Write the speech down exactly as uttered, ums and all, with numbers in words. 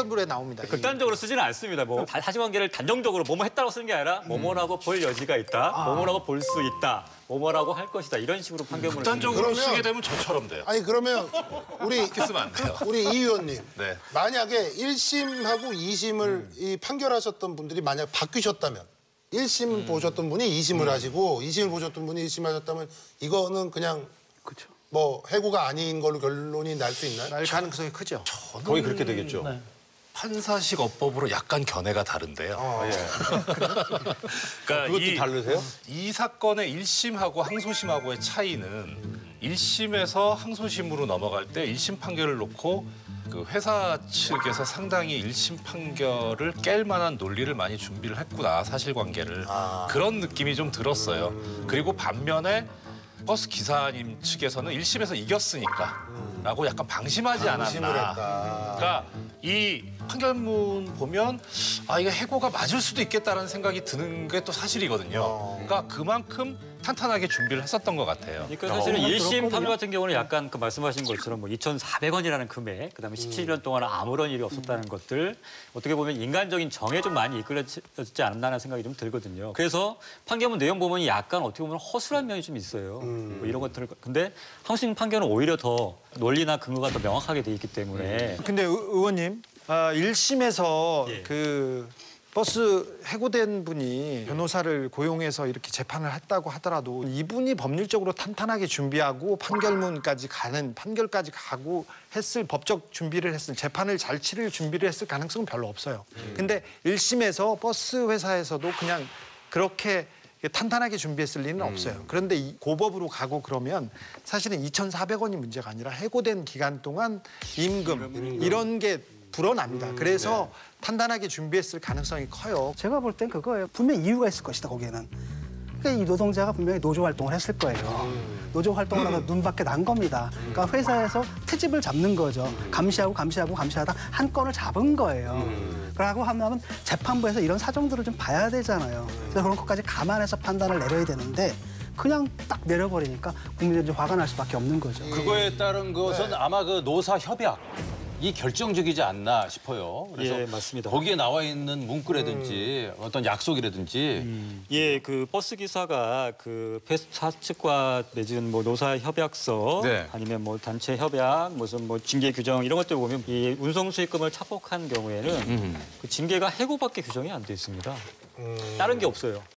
판결문에 나옵니다. 극단적으로 쓰지는 않습니다. 뭐 사실관계를 단정적으로 뭐뭐 했다고 쓰는 게 아니라 뭐뭐라고 볼 여지가 있다, 아. 뭐뭐라고 볼 수 있다, 뭐뭐라고 할 것이다 이런 식으로 판결문을 극단적으로 쓰는 쓰게 되면 저처럼 돼요. 아니 그러면 우리 이렇게 쓰면 안 돼요. 우리 이 의원님 네. 만약에 일 심하고 이 심을 이 판결하셨던 분들이 만약 바뀌셨다면 일 심 보셨던 분이 이 심을 하시고 이 심을 보셨던 분이 일 심 하셨다면 이거는 그냥 그렇죠. 뭐 해고가 아닌 걸로 결론이 날 수 있나요? 날 가능성이 크죠. 거의 그렇게 되겠죠. 네. 판사식 어법으로 약간 견해가 다른데요. 어. 그러니까 그것도 이, 다르세요? 이 사건의 일 심하고 항소심하고의 차이는 일 심에서 항소심으로 넘어갈 때 일 심 판결을 놓고 그 회사 측에서 상당히 일 심 판결을 깰 만한 논리를 많이 준비를 했구나, 사실관계를. 아. 그런 느낌이 좀 들었어요. 그리고 반면에 버스 기사님 측에서는 일 심에서 이겼으니까 라고 약간 방심하지 방심을 않았나. 했다. 그러니까 이 판결문 보면 아 이게 해고가 맞을 수도 있겠다라는 생각이 드는 게 또 사실이거든요. 어. 그러니까 그만큼 탄탄하게 준비를 했었던 것 같아요. 그러니까 사실은 어, 일 심 그렇거든요. 판결 같은 경우는 약간 그 말씀하신 것처럼 뭐 이천사백 원이라는 금액, 그다음에 십칠 년 동안 아무런 일이 없었다는 것들 어떻게 보면 인간적인 정에 좀 많이 이끌어지지 않았나라는 생각이 좀 들거든요. 그래서 판결문 내용 보면 약간 어떻게 보면 허술한 면이 좀 있어요. 뭐 이런 것들을 근데 항소심 판결은 오히려 더 논리나 근거가 더 명확하게 돼 있기 때문에 근데 의- 의원님, 아, 일 심에서 예. 그 버스 해고된 분이 변호사를 고용해서 이렇게 재판을 했다고 하더라도 이분이 법률적으로 탄탄하게 준비하고 판결문까지 가는 판결까지 가고 했을 법적 준비를 했을 재판을 잘 치를 준비를 했을 가능성은 별로 없어요. 근데 일 심에서 버스 회사에서도 그냥 그렇게 탄탄하게 준비했을 리는 없어요. 그런데 이 고법으로 가고 그러면 사실은 이천사백 원이 문제가 아니라 해고된 기간 동안 임금 이런 게 불어납니다. 그래서 탄탄하게 준비했을 가능성이 커요. 제가 볼 땐 그거예요. 분명히 이유가 있을 것이다, 거기에는. 그러니까 이 노동자가 분명히 노조 활동을 했을 거예요. 노조 활동을 하다 눈밖에 난 겁니다. 그러니까 회사에서 트집을 잡는 거죠. 감시하고 감시하고 감시하다 한 건을 잡은 거예요. 그러고 하면 재판부에서 이런 사정들을 좀 봐야 되잖아요. 그래서 그런 것까지 감안해서 판단을 내려야 되는데 그냥 딱 내려버리니까 국민들이 좀 화가 날 수밖에 없는 거죠. 그거에 따른 것은 아마 그 노사 협약. 이 결정적이지 않나 싶어요. 그래서 예, 맞습니다. 거기에 나와 있는 문구라든지 어떤 약속이라든지 예, 그 버스 기사가 그 회사 측과 맺은 뭐 노사 협약서 네. 아니면 뭐 단체 협약, 무슨 뭐 징계 규정 이런 것들 보면 이 운송 수익금을 차복한 경우에는 그 징계가 해고밖에 규정이 안 돼 있습니다. 다른 게 없어요.